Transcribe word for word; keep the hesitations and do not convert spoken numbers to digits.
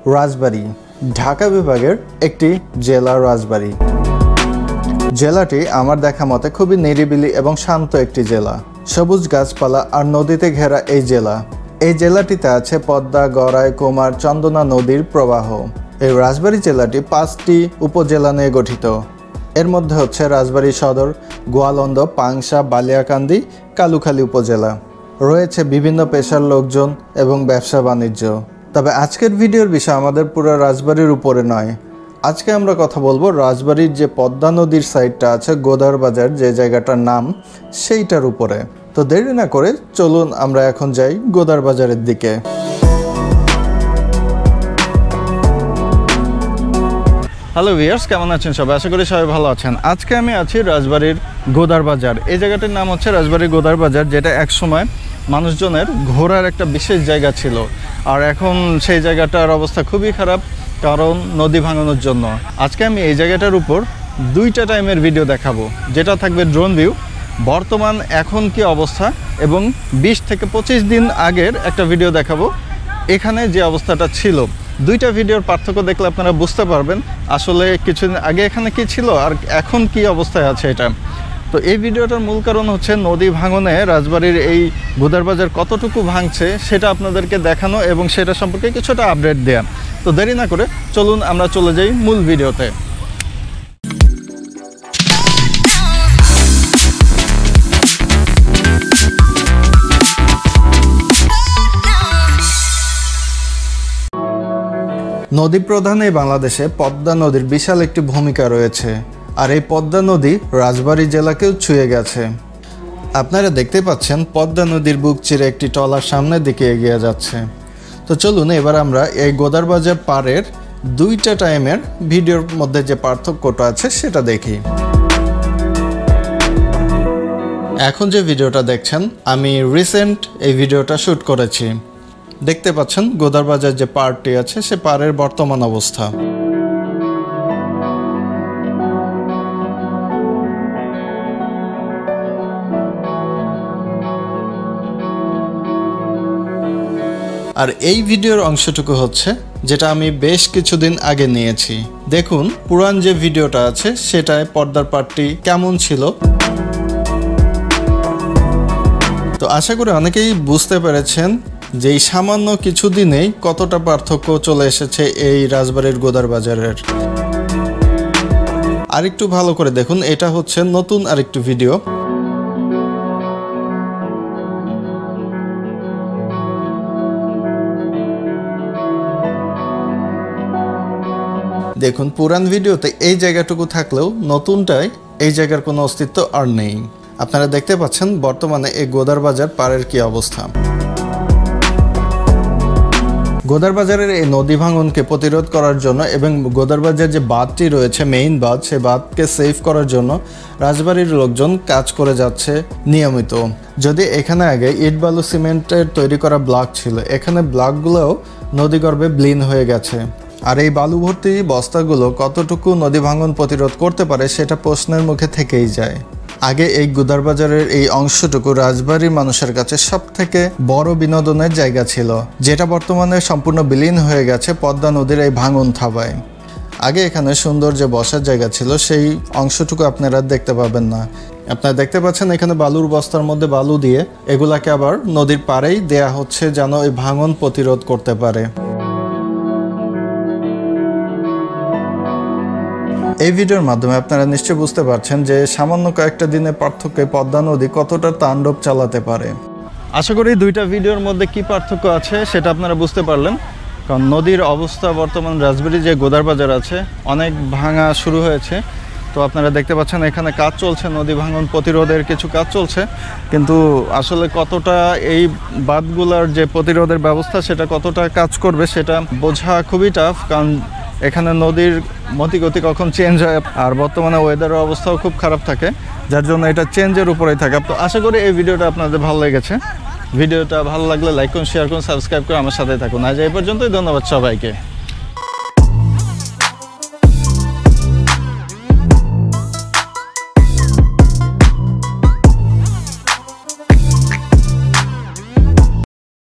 রাজবাড়ী ঢাকা বিভাগের একটি জেলা রাজবাড়ী। জেলাটি আমার দেখা মতে খুবই নিরিবিলি এবং শান্ত একটি জেলা। সবুজ গাছপালা আর নদীতে ঘেরা এই জেলা। এই জেলাটিতে আছে পদ্মা, গড়াই, কুমার, চন্দনা নদীর প্রবাহ। এই রাজবাড়ী জেলাটি পাঁচটি উপজেলা নিয়ে গঠিত। এর মধ্যে হচ্ছে রাজবাড়ী সদর, গোয়ালন্দ, পাংশা, বালিয়াকান্দি, কালুখালী উপজেলা। রয়েছে বিভিন্ন পেশার লোকজন এবং ব্যবসা বাণিজ্য। তবে আজকের ভিডিওর বিষয় আমাদের পুরো রাজবাড়ির উপরে নয়। আজকে আমরা কথা বলবো রাজবাড়ির যে পদ্মা নদীর সাইডটা আছে, গোদার বাজার যে জায়গাটার নাম, সেইটার উপরে। তো দেরি না করে চলুন আমরা এখন যাই গোদার বাজারের দিকে। হ্যালো ভিউয়ার্স, কেমন আছেন সবাই? আশা করি সবাই ভালো আছেন। আজকে আমি আছি রাজবাড়ির গোদার বাজার। এই জায়গাটির নাম হচ্ছে রাজবাড়ির গোদার বাজার, যেটা একসময় মানুষজনের ঘোরার একটা বিশেষ জায়গা ছিল। আর এখন সেই জায়গাটার অবস্থা খুবই খারাপ, কারণ নদী ভাঙানোর জন্য। আজকে আমি এই জায়গাটার উপর দুইটা টাইমের ভিডিও দেখাবো, যেটা থাকবে ড্রোন ভিউ, বর্তমান এখন কি অবস্থা, এবং বিশ থেকে পঁচিশ দিন আগের একটা ভিডিও দেখাবো এখানে যে অবস্থাটা ছিল। দুইটা ভিডিওর পার্থক্য দেখলে আপনারা বুঝতে পারবেন আসলে কিছুদিন আগে এখানে কি ছিল আর এখন কি অবস্থায় আছে এটা। তো এই ভিডিওটার মূল কারণ হচ্ছে নদী ভাঙনে রাজবাড়ির এই গোদার বাজার কতটুকু ভাঙছে সেটা আপনাদেরকে দেখানো এবং সেটা সম্পর্কে কিছুটা আপডেট দেওয়া। তো দেরি না করে চলুন আমরা চলে যাই মূল ভিডিওতে। নদী প্রধান এই বাংলাদেশে পদ্মা নদীর বিশাল একটি ভূমিকা রয়েছে। আর এই পদ্মা নদী রাজবাড়ী জেলাকেও ছুঁয়ে গেছে। আপনারা দেখতে পাচ্ছেন পদ্মা নদীর বুক চিরে একটি ট্রলার সামনের দিকে এগিয়ে যাচ্ছে। তো চলুন এবার আমরা এই গোদার বাজার পাড়ের দুইটা টাইমের ভিডিওর মধ্যে যে পার্থক্যটা আছে সেটা দেখি। এখন যে ভিডিওটা দেখছেন, আমি রিসেন্ট এই ভিডিওটা শ্যুট করেছি। দেখতে পাচ্ছেন গোদার বাজার যে পাড়টি আছে সে পাড়ের বর্তমান অবস্থা। আর এই ভিডিওর অংশটুকু হচ্ছে যেটা আমি বেশ কিছুদিন আগে নিয়েছি। দেখুন পুরান যে ভিডিওটা আছে সেটায় পর্দার পাটটি কেমন ছিল। তো আশা করি অনেকেই বুঝতে পেরেছেন যে এই সামান্য কিছুদিনেই কতটা পার্থক্য চলে এসেছে এই রাজবাড়ির গোদার বাজারের। আরেকটু ভালো করে দেখুন, এটা হচ্ছে নতুন আরেকটু ভিডিও। দেখুন পুরান ভিডিওতে এই জায়গাটুকু থাকলেও নতুনটায় এই জায়গার কোনো অস্তিত্ব আর নেই। আপনারা দেখতে পাচ্ছেন বর্তমানে এই গোদার বাজার পাড়ের কি অবস্থা। গোদার বাজারের এই নদী ভাঙনকে প্রতিরোধ করার জন্য এবং গোদার বাজার যে বাঁধটি রয়েছে, মেইন বাঁধ, সেই বাঁধকে সেভ করার জন্য রাজবাড়ির লোকজন কাজ করে যাচ্ছে নিয়মিত। যদি এখানে আগে ইট বালু সিমেন্টের তৈরি করা ব্লক ছিল, এখানে ব্লকগুলোও নদীগর্ভে বিলীন হয়ে গেছে। আর এই বালু ভর্তি বস্তাগুলো কতটুকু নদী ভাঙন প্রতিরোধ করতে পারে সেটা প্রশ্নের মুখে থেকেই যায়। আগে এই গোদার বাজারের এই অংশটুকু রাজবাড়ির মানুষের কাছে সব থেকে বড় বিনোদনের জায়গা ছিল, যেটা বর্তমানে সম্পূর্ণ বিলীন হয়ে গেছে পদ্মা নদীর এই ভাঙন থাবায়। আগে এখানে সুন্দর যে বসার জায়গা ছিল সেই অংশটুকু আপনারা দেখতে পাবেন না। আপনারা দেখতে পাচ্ছেন এখানে বালুর বস্তার মধ্যে বালু দিয়ে এগুলাকে আবার নদীর পাড়েই দেয়া হচ্ছে যেন এই ভাঙন প্রতিরোধ করতে পারে। এই ভিডিওর মাধ্যমে আপনারা নিশ্চয়ই বুঝতে পারছেন যে সামান্য কয়েকটা দিনের পার্থক্যে পদ্মা নদী কতটা তাণ্ডব চালাতে পারে। আশা করি দুইটা ভিডিওর মধ্যে কি পার্থক্য আছে সেটা আপনারা বুঝতে পারলেন। কারণ নদীর অবস্থা বর্তমান রাজবাড়ি যে গোদার বাজার আছে অনেক ভাঙা শুরু হয়েছে। তো আপনারা দেখতে পাচ্ছেন এখানে কাজ চলছে, নদী ভাঙন প্রতিরোধের কিছু কাজ চলছে, কিন্তু আসলে কতটা এই বাঁধগুলোর যে প্রতিরোধের ব্যবস্থা সেটা কতটা কাজ করবে সেটা বোঝা খুবই টাফ। কারণ এখানে নদীর মতিগতি কখন চেঞ্জ হয়, আর বর্তমানে ওয়েদারের অবস্থাও খুব খারাপ থাকে, যার জন্য এটা চেঞ্জের উপরেই থাকে। তো আশা করি এই ভিডিওটা আপনাদের ভালো লেগেছে। ভিডিওটা ভালো লাগলে লাইক করুন, শেয়ার করুন, সাবস্ক্রাইব করে আমার সাথে থাকুন। আজ এই পর্যন্তই, ধন্যবাদ সবাইকে।